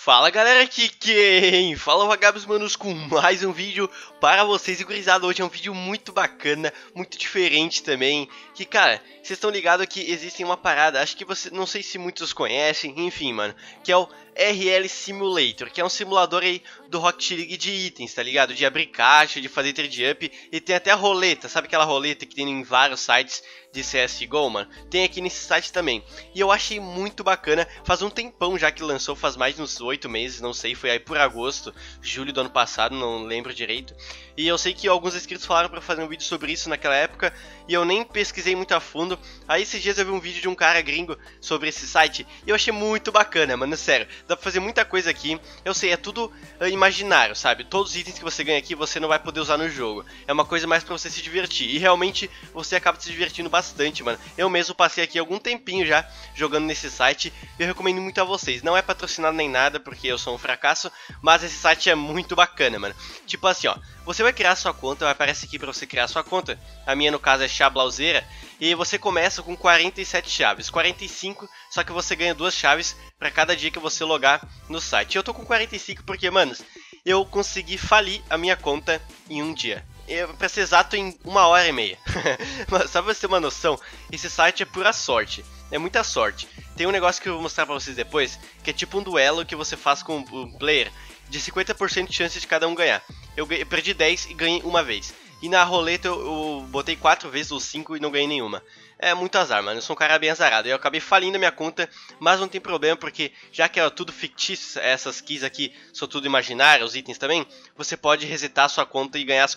Fala galera, aqui quem fala o Vagabos Manos com mais um vídeo para vocês. E gurizada, hoje é um vídeo muito bacana, muito diferente também. Que cara, vocês estão ligados que existe uma parada, acho que você, não sei se muitos conhecem, enfim mano, que é o RL Simulator, que é um simulador aí do Rocket League de itens, tá ligado? De abrir caixa, de fazer trade up, e tem até a roleta, sabe aquela roleta que tem em vários sites de CSGO, mano? Tem aqui nesse site também. E eu achei muito bacana, faz um tempão já que lançou, faz mais de uns 8 meses, não sei, foi aí por agosto, julho do ano passado, não lembro direito. E eu sei que alguns inscritos falaram pra fazer um vídeo sobre isso naquela época, e eu nem pesquisei muito a fundo. Aí esses dias eu vi um vídeo de um cara gringo sobre esse site, e eu achei muito bacana, mano, sério. Dá pra fazer muita coisa aqui, eu sei, é tudo imaginário, sabe? Todos os itens que você ganha aqui você não vai poder usar no jogo. É uma coisa mais pra você se divertir, e realmente você acaba se divertindo bastante, mano. Eu mesmo passei aqui algum tempinho já jogando nesse site, e eu recomendo muito a vocês. Não é patrocinado nem nada, porque eu sou um fracasso, mas esse site é muito bacana, mano. Tipo assim, ó, você vai criar sua conta, vai aparecer aqui pra você criar sua conta. A minha, no caso, é Chablauzeira. E você começa com 47 chaves, 45, só que você ganha 2 chaves pra cada dia que você logar no site. Eu tô com 45 porque, manos, eu consegui falir a minha conta em um dia. Pra ser exato, em 1h30. Mas só pra você ter uma noção, esse site é pura sorte. É muita sorte. Tem um negócio que eu vou mostrar pra vocês depois, que é tipo um duelo que você faz com um player de 50% de chance de cada um ganhar. Eu perdi 10 e ganhei uma vez. E na roleta eu botei 4 vezes ou 5 e não ganhei nenhuma. É muito azar, mano. Eu sou um cara bem azarado. Eu acabei falindo a minha conta, mas não tem problema, porque já que é tudo fictício, essas keys aqui são tudo imaginário, os itens também, você pode resetar a sua conta e ganhar as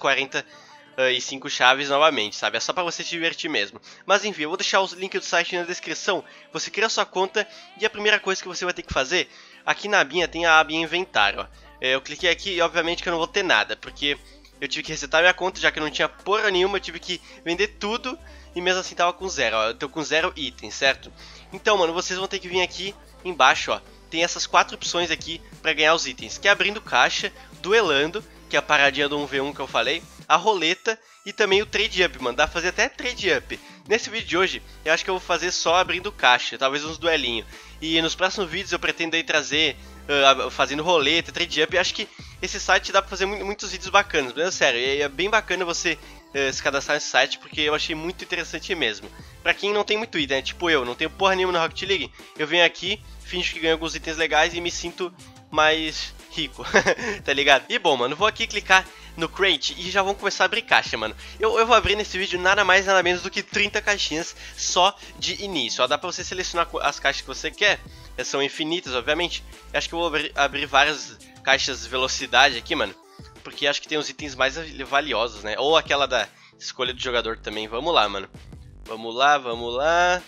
45 chaves novamente, sabe? É só pra você se divertir mesmo. Mas enfim, eu vou deixar os links do site na descrição. Você cria a sua conta e a primeira coisa que você vai ter que fazer, aqui na abinha tem a abinha inventário, ó. Eu cliquei aqui e obviamente que eu não vou ter nada, porque eu tive que resetar minha conta, já que eu não tinha porra nenhuma, eu tive que vender tudo e mesmo assim tava com 0, ó. Eu tô com 0 itens, certo? Então, mano, vocês vão ter que vir aqui embaixo, ó. Tem essas 4 opções aqui pra ganhar os itens, que é abrindo caixa, duelando, que é a paradinha do 1v1 que eu falei, a roleta e também o trade up, mano. Dá pra fazer até trade up. Nesse vídeo de hoje, eu acho que eu vou fazer só abrindo caixa, talvez uns duelinhos. E nos próximos vídeos eu pretendo aí trazer fazendo roleta, trade up. Eu acho que esse site dá pra fazer muitos vídeos bacanas, mas sério, é bem bacana você se cadastrar nesse site, porque eu achei muito interessante mesmo. Pra quem não tem muito item, né? Tipo eu, não tenho porra nenhuma no Rocket League, eu venho aqui, finjo que ganho alguns itens legais e me sinto mais rico, tá ligado? E bom, mano, vou aqui clicar no crate e já vamos começar a abrir caixa, mano. Eu vou abrir nesse vídeo nada mais nada menos do que 30 caixinhas só de início, ó. Dá pra você selecionar as caixas que você quer, são infinitas, obviamente. Eu acho que eu vou abrir várias caixas de velocidade aqui, mano, porque acho que tem os itens mais valiosos, né? Ou aquela da escolha do jogador também. Vamos lá, mano. Vamos lá, vamos lá.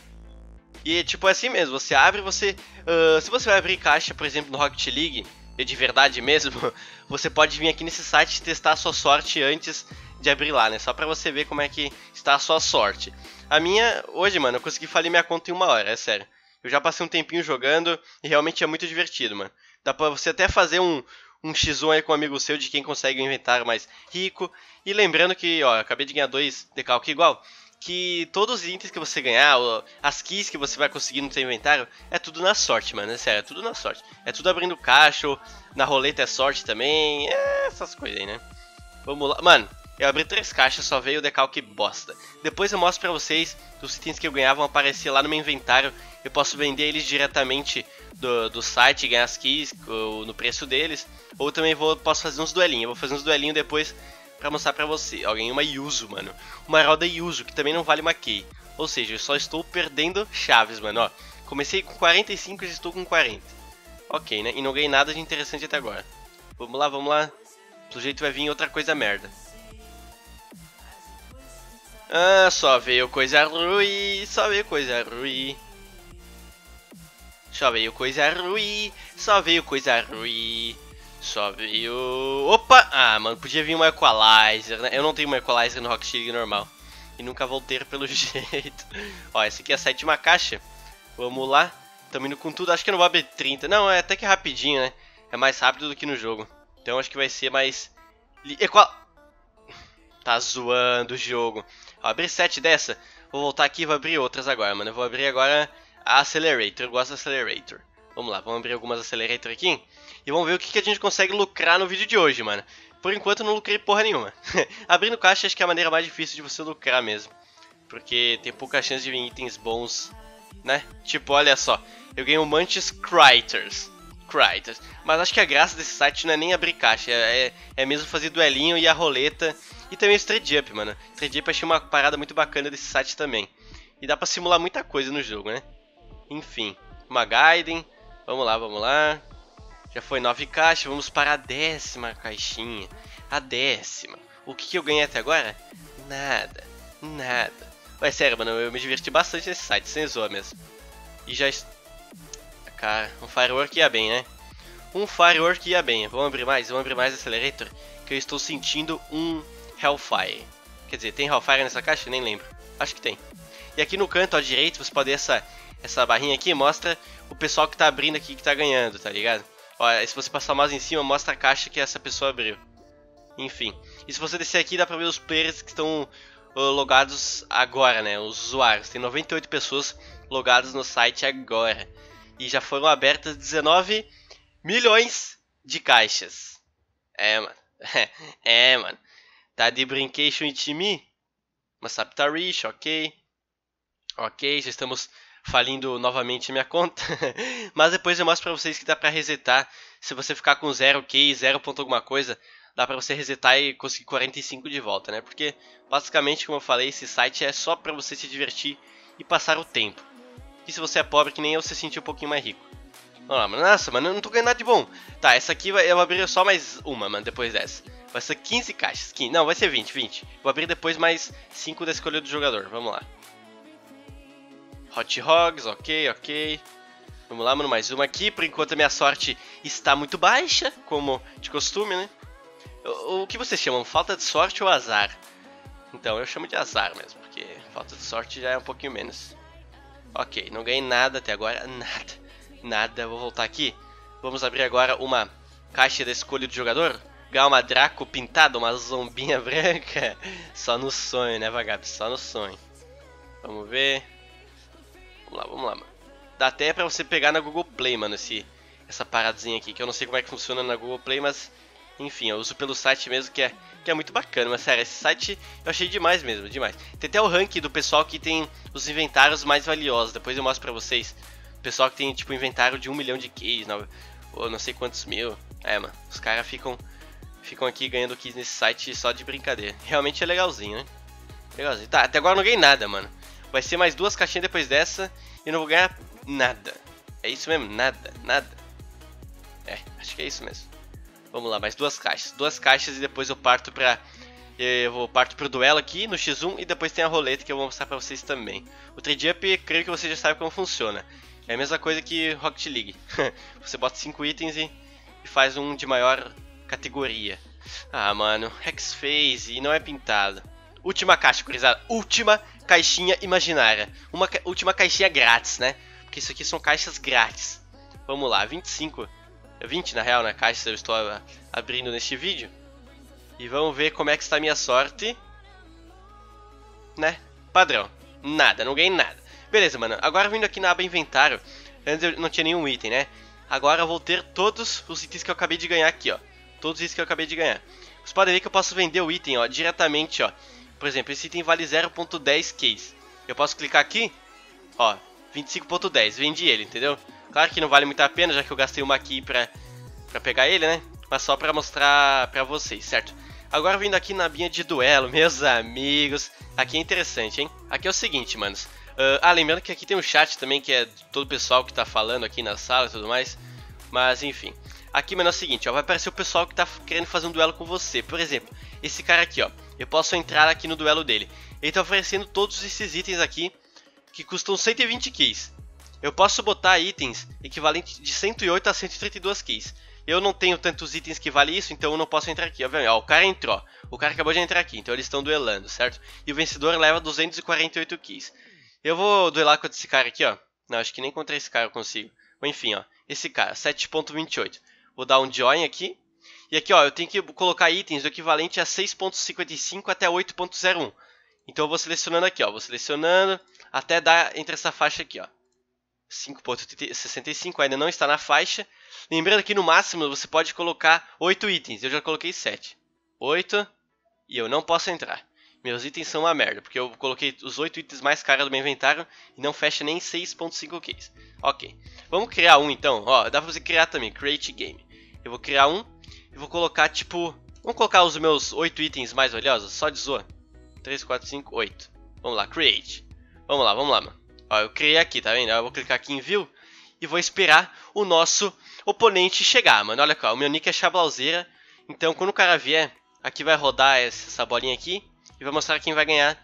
E tipo, é assim mesmo, você abre, você... se você vai abrir caixa, por exemplo, no Rocket League, de verdade mesmo, você pode vir aqui nesse site e testar a sua sorte antes de abrir lá, né? Só pra você ver como é que está a sua sorte. A minha, hoje, mano, eu consegui falir minha conta em 1 hora, é sério. Eu já passei um tempinho jogando e realmente é muito divertido, mano. Dá pra você até fazer um X1 aí com um amigo seu de quem consegue um inventário mais rico. E lembrando que, ó, eu acabei de ganhar 2 decalque igual, que todos os itens que você ganhar, as keys que você vai conseguir no seu inventário, é tudo na sorte, mano, é sério, é tudo na sorte. É tudo abrindo caixa, ou na roleta é sorte também, essas coisas aí, né? Vamos lá, mano, eu abri 3 caixas, só veio o decalque bosta. Depois eu mostro pra vocês, os itens que eu ganhava vão aparecer lá no meu inventário. Eu posso vender eles diretamente do site, ganhar as keys no preço deles. Ou também posso fazer uns duelinhos, eu vou fazer uns duelinhos depois pra mostrar pra você. Alguém uma Yuzu, mano. Uma roda Yuzu, que também não vale uma key. Ou seja, eu só estou perdendo chaves, mano, ó. Comecei com 45 e estou com 40. Ok, né? E não ganhei nada de interessante até agora. Vamos lá, vamos lá. Pelo jeito vai vir outra coisa merda. Ah, só veio coisa ruim. Só veio coisa ruim. Só veio coisa ruim. Só veio coisa ruim. Só veio... Opa! Ah, mano, podia vir uma Equalizer, né? Eu não tenho uma Equalizer no Rocket League normal. E nunca vou ter pelo jeito. Ó, essa aqui é a 7ª caixa. Vamos lá. Tamo indo com tudo. Acho que eu não vou abrir 30. Não, é até que rapidinho, né? É mais rápido do que no jogo. Então acho que vai ser mais... Tá zoando o jogo. Ó, abri 7 dessa. Vou voltar aqui e vou abrir outras agora, mano. Eu vou abrir agora a Accelerator. Eu gosto da Accelerator. Vamos lá, vamos abrir algumas Accelerator aqui. E vamos ver o que a gente consegue lucrar no vídeo de hoje, mano. Por enquanto não lucrei porra nenhuma. Abrindo caixa acho que é a maneira mais difícil de você lucrar mesmo. Porque tem pouca chance de vir itens bons, né? Tipo, olha só. Eu ganhei um Mantis Criters. Mas acho que a graça desse site não é nem abrir caixa. É mesmo fazer duelinho e a roleta. E também o Straight Jump, mano. Straight Jump eu achei uma parada muito bacana desse site também. E dá pra simular muita coisa no jogo, né? Enfim. Uma Gaiden. Vamos lá, vamos lá. Já foi 9 caixas. Vamos para a 10ª caixinha. A 10ª. O que eu ganhei até agora? Nada. Mas sério, mano. Eu me diverti bastante nesse site. Sem zoa mesmo. E já... Cara, um Firework ia bem, né? Um Firework ia bem. Vamos abrir mais Accelerator. Que eu estou sentindo um Hellfire. Quer dizer, tem Hellfire nessa caixa? Nem lembro. Acho que tem. E aqui no canto à direita, você pode ver essa barrinha aqui, mostra o pessoal que tá abrindo aqui, que tá ganhando, tá ligado? Olha, se você passar o mouse em cima, mostra a caixa que essa pessoa abriu. Enfim. E se você descer aqui, dá pra ver os players que estão logados agora, né? Os usuários. Tem 98 pessoas logadas no site agora. E já foram abertas 19 milhões de caixas. É, mano. Mano. Tá de brincation em me? Uma Saptarish, ok. Ok, já estamos falindo novamente minha conta. Mas depois eu mostro pra vocês que dá pra resetar. Se você ficar com 0k, 0 ponto alguma coisa, dá pra você resetar e conseguir 45 de volta, né? Porque, basicamente, como eu falei, esse site é só pra você se divertir e passar o tempo. E se você é pobre, que nem eu, você se sentir um pouquinho mais rico. Vamos lá, mano. Nossa, mano, eu não tô ganhando nada de bom. Tá, essa aqui eu vou abrir só mais uma, mano, depois dessa. Vai ser 15 caixas. 15. Não, vai ser 20. Vou abrir depois mais 5 da escolha do jogador. Vamos lá. Hot Hogs, ok. Vamos lá, mano, mais uma aqui. Por enquanto a minha sorte está muito baixa, como de costume, né? O que vocês chamam? Falta de sorte ou azar? Então, eu chamo de azar mesmo, porque falta de sorte já é um pouquinho menos. Ok, não ganhei nada até agora, nada. Vou voltar aqui. Vamos abrir agora uma caixa da escolha do jogador. Ganhar uma Draco pintada, uma zombinha branca. Só no sonho, né, vagabundo? Só no sonho. Vamos ver. Vamos lá, mano. Dá até pra você pegar na Google Play, mano, essa paradinha aqui. Que eu não sei como é que funciona na Google Play, mas... Enfim, eu uso pelo site mesmo, que é muito bacana. Mas sério, esse site eu achei demais mesmo, demais. Tem até o ranking do pessoal que tem os inventários mais valiosos. Depois eu mostro pra vocês. O pessoal que tem, tipo, inventário de 1 milhão de keys, ou não sei quantos mil. É, mano, os caras ficam aqui ganhando keys nesse site só de brincadeira. Realmente é legalzinho, né? Legalzinho. Tá, até agora eu não ganhei nada, mano. Vai ser mais 2 caixinhas depois dessa e eu não vou ganhar nada. É isso mesmo? Nada. É, acho que é isso mesmo. Vamos lá, mais 2 caixas. 2 caixas e depois eu parto pro duelo aqui no X1 e depois tem a roleta que eu vou mostrar pra vocês também. O Trade Up, creio que você já sabe como funciona. É a mesma coisa que Rocket League. Você bota 5 itens e faz um de maior categoria. Ah, mano, Hexphase e não é pintado. Última caixa, gurizada. Última caixinha imaginária. Última caixinha grátis, né? Porque isso aqui são caixas grátis. Vamos lá, 25. 20 na real na caixa eu estou abrindo neste vídeo. E vamos ver como é que está a minha sorte. Né? Padrão. Nada, não ganhei nada. Beleza, mano. Agora vindo aqui na aba inventário. Antes eu não tinha nenhum item, né? Agora eu vou ter todos os itens que eu acabei de ganhar aqui, ó. Todos os itens que eu acabei de ganhar. Vocês podem ver que eu posso vender o item, ó, diretamente, ó. Por exemplo, esse item vale 0.10 keys. Eu posso clicar aqui, ó, 25.10. Vendi ele, entendeu? Claro que não vale muito a pena, já que eu gastei uma aqui pra pegar ele, né? Mas só pra mostrar pra vocês, certo? Agora vindo aqui na abinha de duelo, meus amigos. Aqui é interessante, hein? Aqui é o seguinte, manos. Lembrando que aqui tem um chat também, que é todo o pessoal que tá falando aqui na sala e tudo mais. Mas, enfim. Aqui, mano, é o seguinte, ó. Vai aparecer o pessoal que tá querendo fazer um duelo com você. Por exemplo, esse cara aqui, ó. Eu posso entrar aqui no duelo dele. Ele tá oferecendo todos esses itens aqui, que custam 120 keys. Eu posso botar itens equivalentes de 108 a 132 keys. Eu não tenho tantos itens que vale isso, então eu não posso entrar aqui. Obviamente, ó, o cara entrou. O cara acabou de entrar aqui, então eles estão duelando, certo? E o vencedor leva 248 keys. Eu vou duelar contra esse cara aqui, ó. Não, acho que nem contra esse cara eu consigo. Mas enfim, ó. Esse cara, 7.28. Vou dar um join aqui. E aqui, ó, eu tenho que colocar itens do equivalente a 6.55 até 8.01. Então eu vou selecionando aqui, ó. Vou selecionando até dar entre essa faixa aqui, ó. 5,65 ainda não está na faixa. Lembrando que no máximo você pode colocar 8 itens. Eu já coloquei 7. 8 e eu não posso entrar. Meus itens são uma merda, porque eu coloquei os 8 itens mais caros do meu inventário e não fecha nem 6.5 keys. Ok, vamos criar um então. Ó, dá pra você criar também, create game. Eu vou criar um e vou colocar tipo... Vamos colocar os meus 8 itens mais valiosos, só de zoa. 3, 4, 5, 8. Vamos lá, create. Vamos lá, mano. Ó, eu criei aqui, tá vendo? Eu vou clicar aqui em view e vou esperar o nosso oponente chegar, mano. Olha aqui, ó, o meu nick é Chablauzeira. Então quando o cara vier, aqui vai rodar essa bolinha aqui. E vai mostrar quem vai ganhar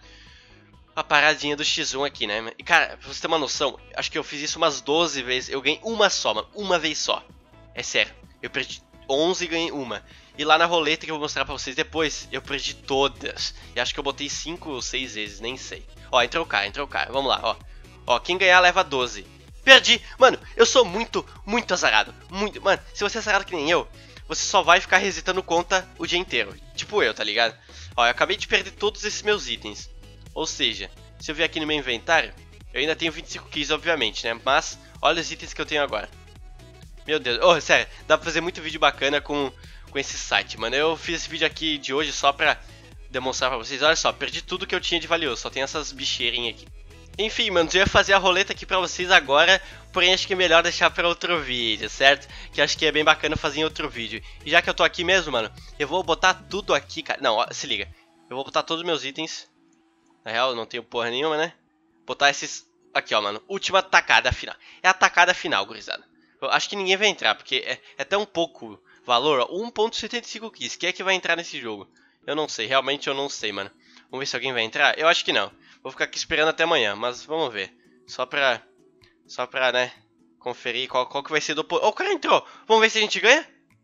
a paradinha do X1 aqui, né? E cara, pra você ter uma noção, acho que eu fiz isso umas 12 vezes. Eu ganhei uma só, mano. Uma vez só. É sério. Eu perdi 11 e ganhei uma. E lá na roleta que eu vou mostrar pra vocês depois, eu perdi todas. E acho que eu botei 5 ou 6 vezes, nem sei. Ó, entrou o cara. Vamos lá, ó. Ó, quem ganhar leva 12. Perdi! Mano, eu sou muito azarado. Muito. Mano, se você é azarado que nem eu, você só vai ficar resetando conta o dia inteiro. Tipo eu, tá ligado? Ó, eu acabei de perder todos esses meus itens. Ou seja, se eu vier aqui no meu inventário, eu ainda tenho 25 keys, obviamente, né? Mas, olha os itens que eu tenho agora. Meu Deus, oh, sério, dá pra fazer muito vídeo bacana com esse site, mano. Eu fiz esse vídeo aqui de hoje só pra demonstrar pra vocês. Olha só, perdi tudo que eu tinha de valioso, só tem essas bicheirinhas aqui. Enfim, mano, eu ia fazer a roleta aqui pra vocês agora, porém acho que é melhor deixar pra outro vídeo, certo? Que acho que é bem bacana fazer em outro vídeo. E já que eu tô aqui mesmo, mano, eu vou botar tudo aqui, cara. Não, ó, se liga. Eu vou botar todos os meus itens. Na real, eu não tenho porra nenhuma, né? Botar esses aqui, ó, mano. Última tacada final. É a tacada final, gurizada. Eu acho que ninguém vai entrar, porque é tão pouco valor, ó. 1.75 keys. Quem é que vai entrar nesse jogo? Eu não sei, realmente eu não sei, mano. Vamos ver se alguém vai entrar. Eu acho que não. Vou ficar aqui esperando até amanhã, mas vamos ver. Só pra, né, conferir qual que vai ser do... Oh, o cara entrou! Vamos ver se a gente ganha?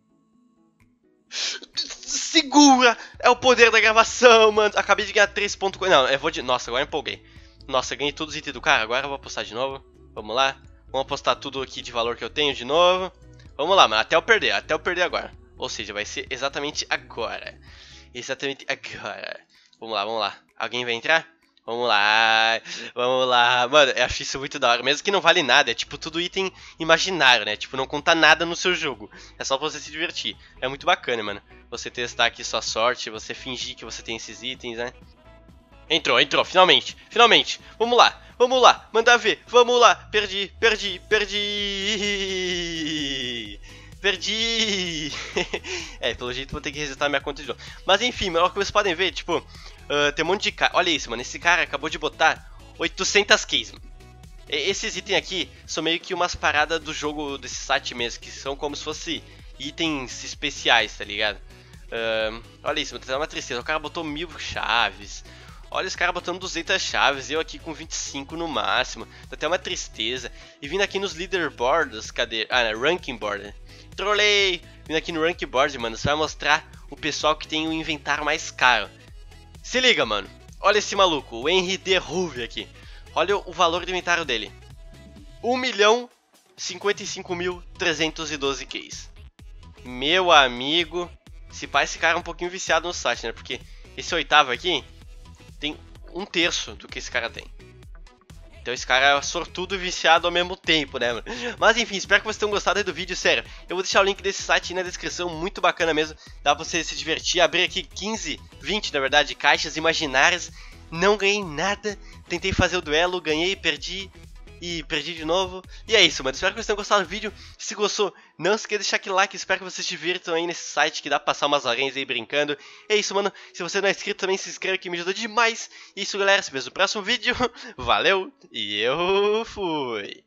Segura! É o poder da gravação, mano. Acabei de ganhar 3 pontos... Não, eu vou de... Nossa, agora eu empolguei. Nossa, ganhei todos os itens do cara. Agora eu vou apostar de novo. Vamos lá. Vamos apostar tudo aqui de valor que eu tenho de novo. Vamos lá, mano. Até eu perder agora. Ou seja, vai ser exatamente agora. Exatamente agora. Vamos lá. Alguém vai entrar? Vamos lá, mano, eu acho isso muito da hora, mesmo que não vale nada, é tipo tudo item imaginário, né, tipo não conta nada no seu jogo, é só pra você se divertir, é muito bacana, mano, você testar aqui sua sorte, você fingir que você tem esses itens, né. Entrou, finalmente, vamos lá, manda ver, vamos lá, perdi. É, pelo jeito vou ter que resetar minha conta de novo. Mas enfim, mano, o que vocês podem ver, tipo, tem um monte de cara. Olha isso, mano, esse cara acabou de botar 800 keys, mano. Esses itens aqui são meio que umas paradas do jogo desse site mesmo, que são como se fosse itens especiais, tá ligado? Olha isso, mano, tá uma tristeza, o cara botou 1000 chaves. Olha os caras botando 200 chaves, eu aqui com 25 no máximo, dá até uma tristeza. E vindo aqui nos leaderboards, cadê? Ah, ranking board. Trolei! Vindo aqui no ranking board, mano, você vai mostrar o pessoal que tem o inventário mais caro. Se liga, mano. Olha esse maluco, o Henry Derruve aqui. Olha o valor do inventário dele. 1.055.312 keys. Meu amigo. Se pá, esse cara é um pouquinho viciado no site, né? Porque esse oitavo aqui tem 1/3 do que esse cara tem. Então esse cara é sortudo e viciado ao mesmo tempo, né, mano? Mas enfim, espero que vocês tenham gostado aí do vídeo, sério. Eu vou deixar o link desse site aí na descrição, muito bacana mesmo. Dá pra você se divertir, abrir aqui 15, 20 na verdade, caixas imaginárias. Não ganhei nada, tentei fazer o duelo, ganhei, perdi e perdi de novo. E é isso, mano, espero que vocês tenham gostado do vídeo. Se gostou, não se esqueça de deixar aquele like, espero que vocês se divirtam aí nesse site que dá pra passar umas horinhas aí brincando. É isso, mano, se você não é inscrito também se inscreve que me ajuda demais. E isso, galera, se vê no próximo vídeo. Valeu e eu fui!